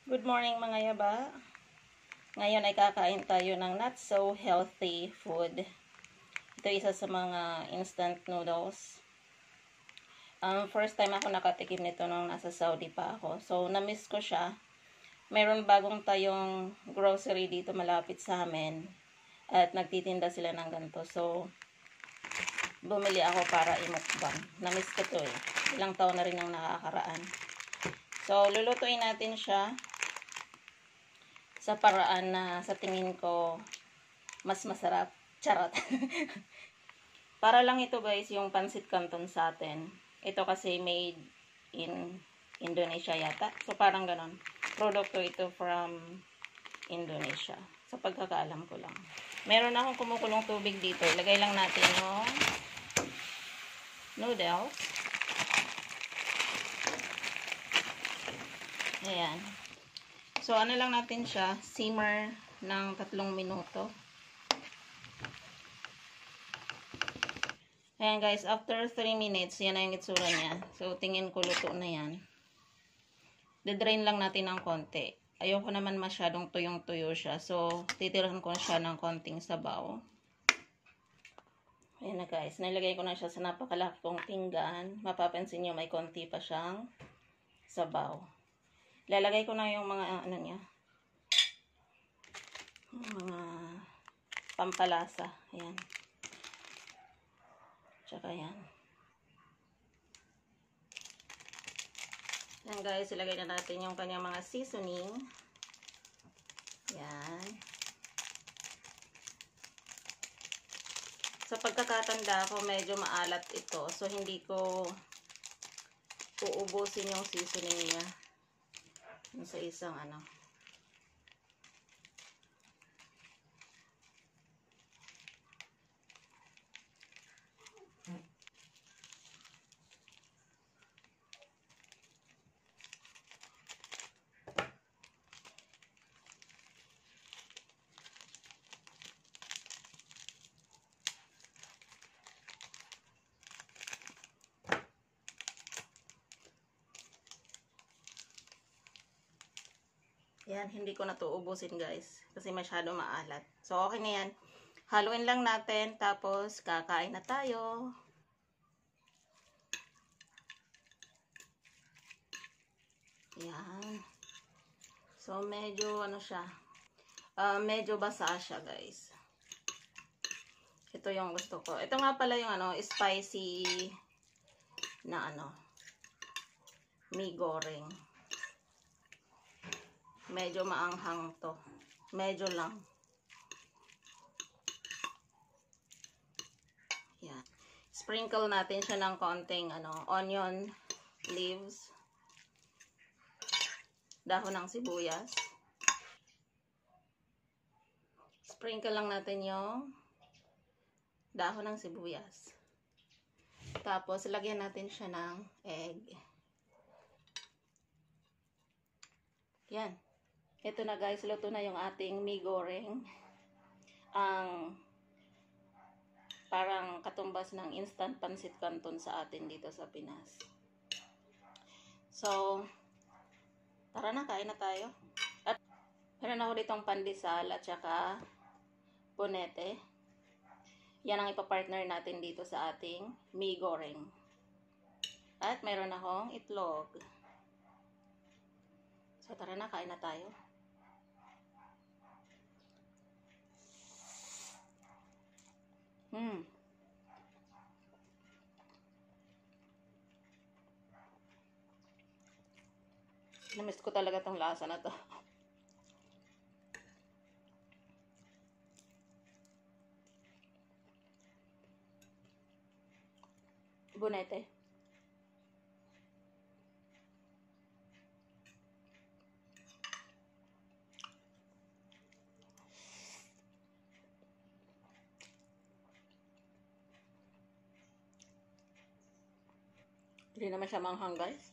Good morning mga yaba. Ngayon ay kakain tayo ng not so healthy food. Ito isa sa mga instant noodles. First time ako nakatikim nito nung nasa Saudi pa ako. So, na-miss ko siya. Meron bagong tayong grocery dito malapit sa amin. At nagtitinda sila ng ganito. So, bumili ako para imukbang. Na-miss ko to eh. Ilang taon na rin ang nakakaraan. So, lulutuin natin siya sa paraan na sa tingin ko mas masarap. Charot. Para lang ito guys, yung pansit canton sa atin. Ito kasi made in Indonesia yata. So parang ganon. Produkto ito from Indonesia. Sa pagkakaalam ko lang. Meron akong kumukulong tubig dito. Ilagay lang natin yung noodles. Ayan. So, ano lang natin siya, simmer ng 3 minuto. Ayan guys, after 3 minutes, yan na yung itsura niya. So, tingin ko luto na yan. Dedrain lang natin ng konti. Ayoko naman masyadong tuyong-tuyo siya. So, titirahan ko siya ng konting sabaw. Ayan na guys, nilagay ko na siya sa napakalaki kong pinggan. Mapapansin nyo, may konti pa siyang sabaw. Lalagay ko na yung mga ano niya. Mga pampalasa. Ayan. Tsaka yan. Ayan guys, ilagay na natin yung kanyang mga seasoning. Ayan. Sa pagkakatanda ko, medyo maalat ito. So, hindi ko uubusin yung seasoning niya. Sa isang ano. Yan, hindi ko na to ubusin guys. Kasi masyado maalat. So, okay na yan. Haluin lang natin. Tapos, kakain na tayo. Yan. So, medyo ano siya. Medyo basa siya guys. Ito yung gusto ko. Ito nga pala yung ano, spicy na ano. Mi goreng. Medyo maanghang to. Medyo lang. Yan. Sprinkle natin siya ng konting ano, onion leaves. Dahon ng sibuyas. Sprinkle lang natin yung dahon ng sibuyas. Tapos, lagyan natin siya ng egg. Yan. Ito na guys, luto na yung ating mi goreng. Ang parang katumbas ng instant pansit canton sa atin dito sa Pinas. So, tara na, kain na tayo. At meron ako ditong pandesal at saka bonete. Yan ang ipapartner natin dito sa ating mi goreng. At meron akong itlog. So, tara na, kain na tayo. Namiss ko talaga tong lasa na to. Bonete. Hindi naman siya manghang guys.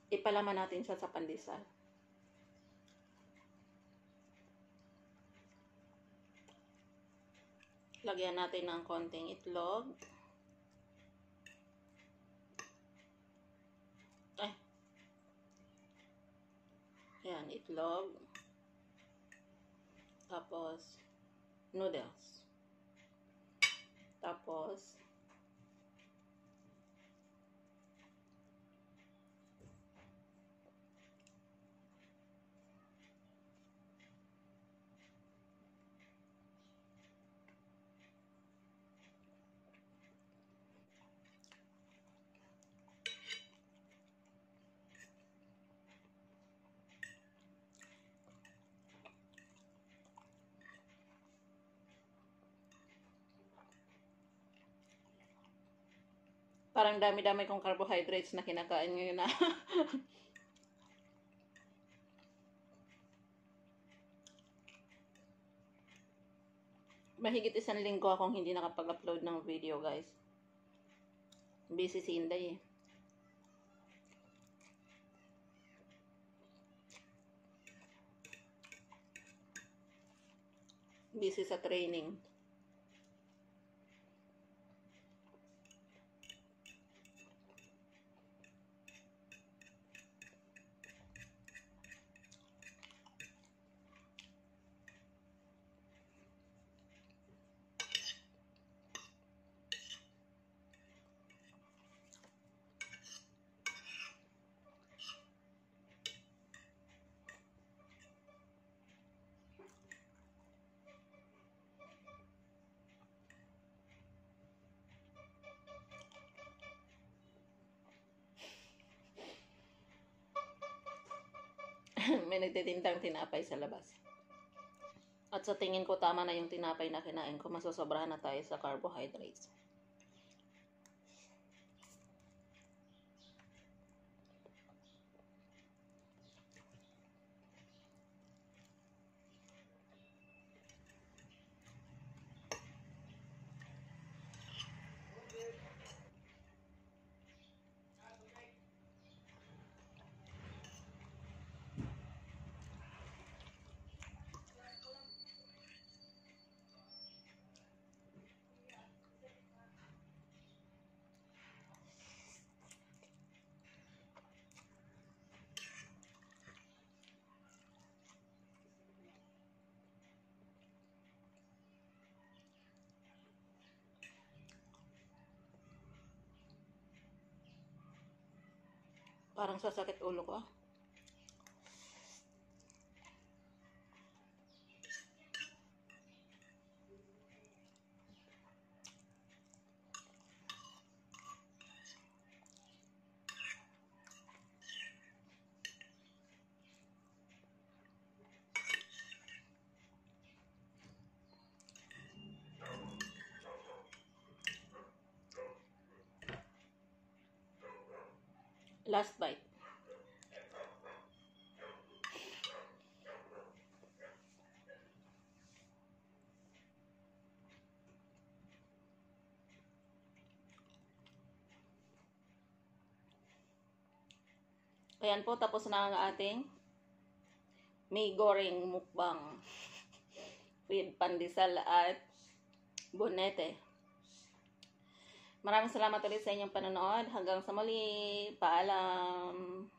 Ipalaman natin siya sa pandesal. Lagyan natin ng konting itlog. Yan, itlog. Tapos, noodles. Tapos, parang dami-dami kong carbohydrates na kinakain ngayon na. Mahigit 1 linggo akong hindi nakapag-upload ng video, guys. Busy si Inday eh. Busy sa training. May nagtitindang tinapay sa labas. At sa tingin ko tama na yung tinapay na kinain ko. Masosobrahan na tayo sa carbohydrates. Parang sasakit ulo ko. Last bite. Ayan po, tapos na ang ating may goreng mukbang with pandesal at bonete. Maraming salamat ulit sa inyong panonood. Hanggang sa muli. Paalam.